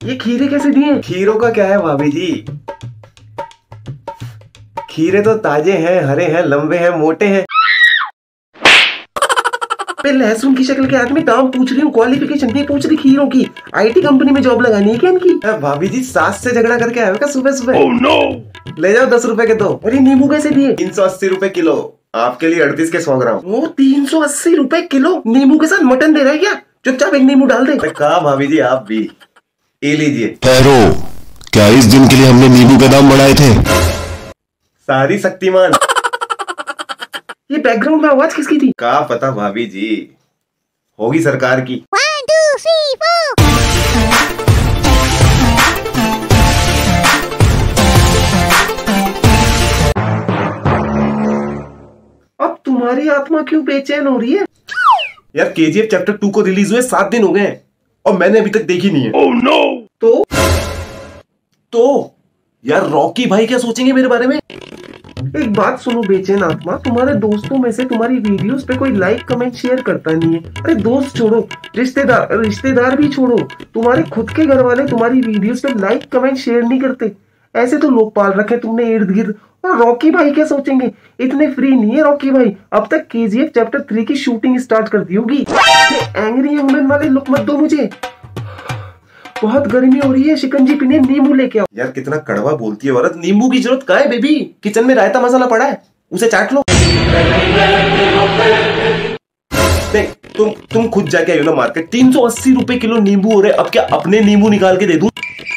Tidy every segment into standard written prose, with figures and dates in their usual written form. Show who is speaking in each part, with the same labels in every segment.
Speaker 1: ये खीरे कैसे दिए?
Speaker 2: खीरों का क्या है भाभी जी, खीरे तो ताजे हैं, हरे हैं, लंबे हैं, मोटे हैं।
Speaker 1: लहसुन की शक्ल के आदमी दाम पूछ रही हूँ, क्वालिफिकेशन नहीं पूछ रही खीरों की। आईटी कंपनी में जॉब लगानी है क्या इनकी?
Speaker 2: भाभी जी सास से झगड़ा करके आए हो क्या सुबह सुबह?
Speaker 1: Oh, no!
Speaker 2: ले जाओ 10 रुपए के दो।
Speaker 1: और ये नींबू कैसे दिए?
Speaker 2: 380 रुपए किलो, आपके लिए 38 के 100 ग्राम।
Speaker 1: वो 380 रुपए किलो नींबू के साथ मटन दे रहा है क्या? चुपचाप एक नींबू डाल दे।
Speaker 2: कहा भाभी जी आप भी ये लीजिए।
Speaker 3: ठहरो, क्या इस दिन के लिए हमने नींबू के दाम बढ़ाए थे?
Speaker 2: सारी शक्तिमान।
Speaker 1: ये बैकग्राउंड में आवाज किसकी थी?
Speaker 2: का पता भाभी जी, होगी सरकार की।
Speaker 4: 1 2 3 4
Speaker 1: अब तुम्हारी आत्मा क्यों बेचैन हो रही है?
Speaker 2: यार केजीएफ चैप्टर 2 को रिलीज हुए 7 दिन हो गए हैं और मैंने अभी तक देखी नहीं है।
Speaker 1: Oh, no!
Speaker 2: तो यार रॉकी भाई क्या सोचेंगे मेरे बारे में?
Speaker 1: एक बात सुनो बेचैन आत्मा, तुम्हारे दोस्तों में से तुम्हारी वीडियोस पे कोई लाइक कमेंट शेयर करता नहीं है। अरे दोस्त छोड़ो, रिश्तेदार भी छोड़ो, तुम्हारे खुद के घर वाले तुम्हारी वीडियोस पे लाइक कमेंट शेयर नहीं करते। ऐसे तो लोग पाल रखे तुमने इर्द गिर्द। और रॉकी भाई क्या सोचेंगे? इतने फ्री नहीं है रॉकी भाई, अब तक केजीएफ चैप्टर 3 की शूटिंग स्टार्ट कर दी होगी। एंग्री यंग मैन वाले लुक मत दो मुझे, बहुत गर्मी हो रही है, शिकंजी पीने नींबू लेके आओ।
Speaker 2: यार कितना कड़वा बोलती है औरत, नींबू की जरूरत क्या है बेबी? किचन में रायता मसाला पड़ा है, उसे चाट लो। नहीं तुम खुद जाके आयो ना मार्केट। 380 रुपए किलो नींबू हो रहे, अब क्या अपने नींबू निकाल के दे दूं?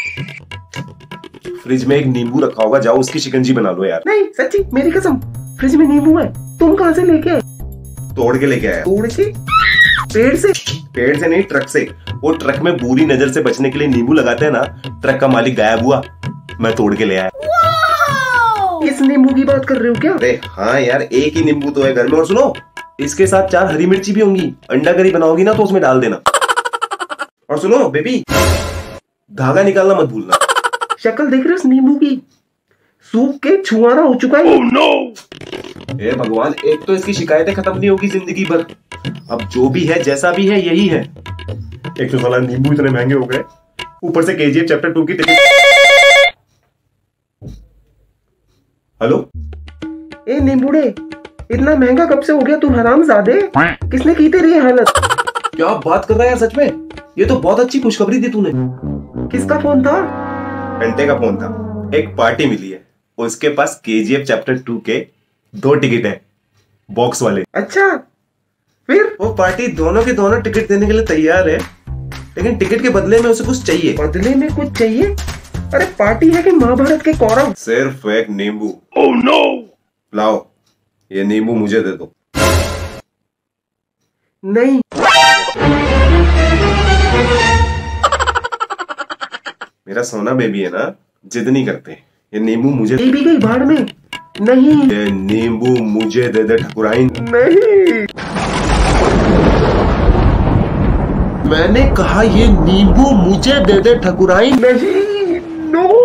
Speaker 2: फ्रिज में एक नींबू रखा होगा, जाओ उसकी शिकंजी बना लो यार।
Speaker 1: नहीं सच्ची मेरी कसम, फ्रिज में नींबू है। तुम कहाँ से लेके आए?
Speaker 2: तोड़ के लेके आया।
Speaker 1: तोड़ के? पेड़ से?
Speaker 2: पेड़ से नहीं, ट्रक से। वो ट्रक में बुरी नजर से बचने के लिए नींबू लगाते हैं ना, ट्रक का मालिक गायब हुआ, मैं तोड़ के ले आया।
Speaker 1: इस नींबू की बात कर रहे हो क्या?
Speaker 2: अरे हाँ यार, एक ही नींबू तो है घर में। और सुनो, इसके साथ 4 हरी मिर्ची भी होंगी। अंडा करी बनाओगी ना तो उसमें डाल देना। और सुनो बेबी, धागा निकालना मत भूलना।
Speaker 1: शक्ल देख रहे हो इस नींबू की, सूख के छुआरा हो चुका है।
Speaker 2: Oh, no! हे भगवान, एक तो इसकी शिकायतें खत्म नहीं होगी जिंदगी भर। अब जो भी है जैसा भी है यही है। एक तो साला नींबू इतने महंगे हो गए, ऊपर से केजीएफ चैप्टर 2 की टिकट। हेलो
Speaker 1: ए नींबूड़े, इतना महंगा कब से हो गया? तुम हरामजादे, किसने की तेरी ये हालत?
Speaker 2: क्या बात कर रहा है यार, सच में ये तो बहुत अच्छी खुशखबरी दी तूने।
Speaker 1: किसका फोन था?
Speaker 2: घंटे का फोन था। एक पार्टी मिली है, उसके पास केजीएफ चैप्टर 2 के 2 टिकट है, बॉक्स वाले।
Speaker 1: अच्छा फिर?
Speaker 2: वो पार्टी दोनों के दोनों टिकट देने के लिए तैयार है, लेकिन टिकट के बदले में उसे कुछ चाहिए।
Speaker 1: बदले में कुछ चाहिए? अरे पार्टी है कि महाभारत के कौरव?
Speaker 2: सिर्फ एक नींबू।
Speaker 1: Oh, no!
Speaker 2: लाओ, ये नींबू मुझे दे दो।
Speaker 1: नहीं।
Speaker 2: मेरा सोना बेबी है ना, जिद नहीं करते। ये नींबू मुझे।
Speaker 1: बेबी गई भाड़ में। नहीं,
Speaker 2: ये नींबू मुझे दे दे ठकुराइन।
Speaker 1: नहीं,
Speaker 2: मैंने कहा ये नींबू मुझे दे दे ठकुराइन।
Speaker 1: नहीं, नो।